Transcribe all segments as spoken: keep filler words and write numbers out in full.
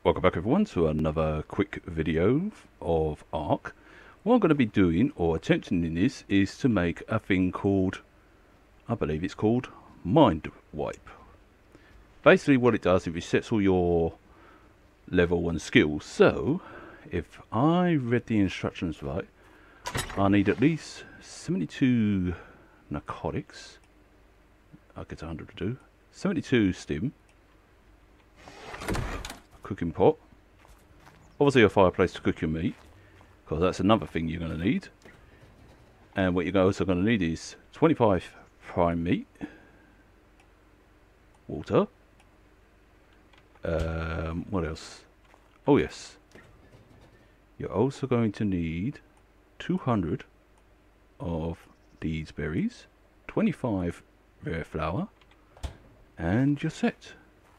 Welcome back everyone to another quick video of Ark. What I'm going to be doing, or attempting in this, is to make a thing called, I believe it's called, Mind Wipe. Basically what it does, it resets all your level and skills. So, if I read the instructions right, I need at least seventy-two narcotics. I'll get one hundred to do. seventy-two stim. Cooking pot, obviously a fireplace to cook your meat, because that's another thing you're going to need. And what you're also going to need is twenty-five prime meat, water, um, what else? Oh yes, you're also going to need two hundred of these berries, twenty-five rare flour, and you're set.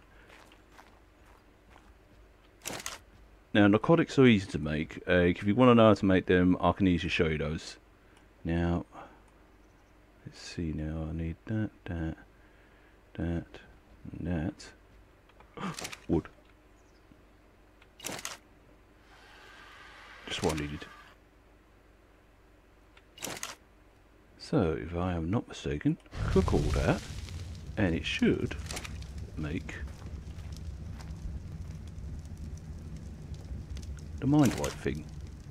Now, narcotics are easy to make. Uh, if you want to know how to make them, I can easily show you those. Now, let's see now. I need that, that, that, and that. Wood. Just what I needed. So, if I am not mistaken, cook all that, and it should make the mind wipe thing.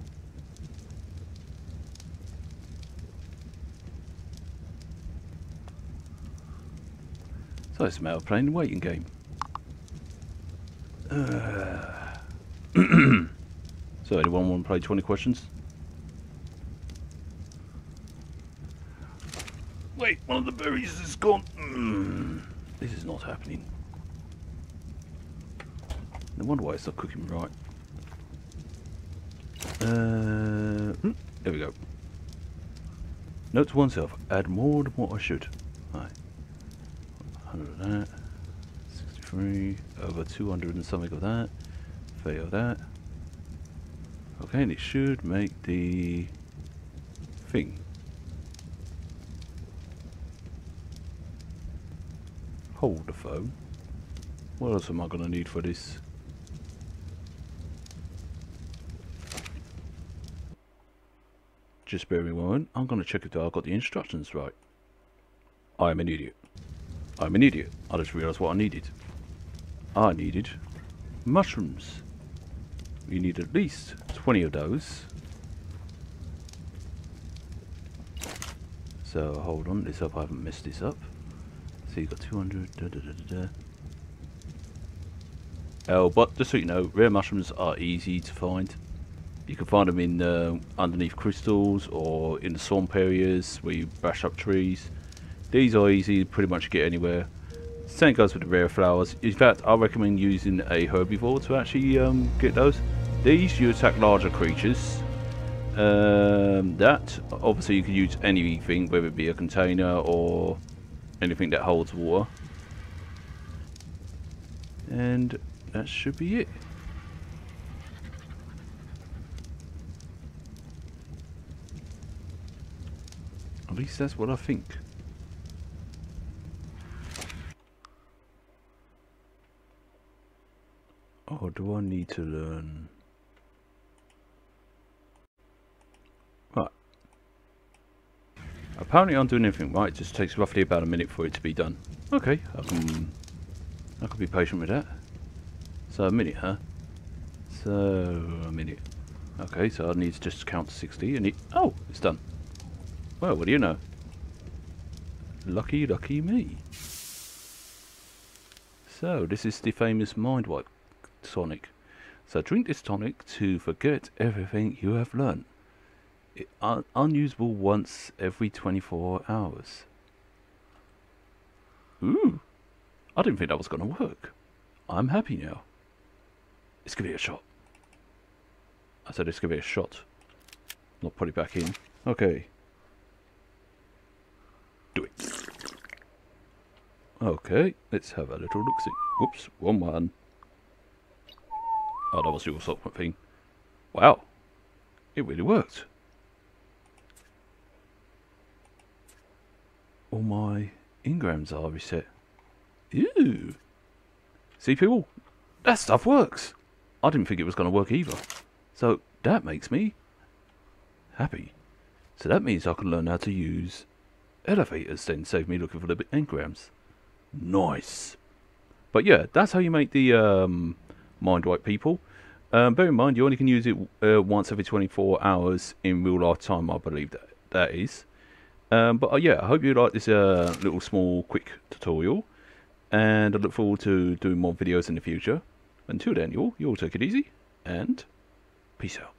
So it's a matter of playing the waiting game. Uh, so anyone want to play twenty questions? Wait, one of the berries is gone. Mm, this is not happening. No wonder why it's not cooking right. Uh, there we go. Note to oneself, add more than what I should. Right. one hundred of that. sixty-three. Over two hundred and something of that. thirty of that. Okay, and it should make the thing. Hold the phone. What else am I going to need for this? Just bear with me a moment. I'm going to check if I've got the instructions right. I am an idiot. I'm an idiot. I just realised what I needed. I needed mushrooms. You need at least twenty of those. So hold on, let's hope I haven't messed this up. So you've got two hundred. Da, da, da, da, da. Oh, but just so you know, rare mushrooms are easy to find. You can find them in uh, underneath crystals or in the swamp areas where you bash up trees. These are easy to pretty much get anywhere. Same goes with the rare flowers. In fact, I recommend using a herbivore to actually um, get those. These you attack larger creatures. Um, that obviously you can use anything, whether it be a container or anything that holds water. And that should be it. At least that's what I think. Or do I need to learn? Right. Apparently I'm doing everything right. It just takes roughly about a minute for it to be done. Okay, I can, I can be patient with that. So a minute, huh? So a minute. Okay, so I need to just count to sixty and it, oh, it's done. Well, what do you know? Lucky, lucky me. So, this is the famous Mind Wipe tonic. So, drink this tonic to forget everything you have learned. It, un unusable once every twenty-four hours. Ooh, I didn't think that was going to work. I'm happy now. Let's give it a shot. I said let's give it a shot. Not put it back in. Okay. Do it. Okay, let's have a little look-see. Whoops, one one. Oh, that was your supplement thing. Wow, it really worked. All my engrams are reset. Ew. See, people, that stuff works. I didn't think it was going to work either. So that makes me happy. So that means I can learn how to use elevators then, save me looking for the engrams. Nice. But yeah, that's how you make the um, mind wipe, people. Um, bear in mind, you only can use it uh, once every twenty-four hours in real life time, I believe that that is. Um, but uh, yeah, I hope you like this uh, little small quick tutorial, and I look forward to doing more videos in the future. Until then, you all, you all take it easy, and peace out.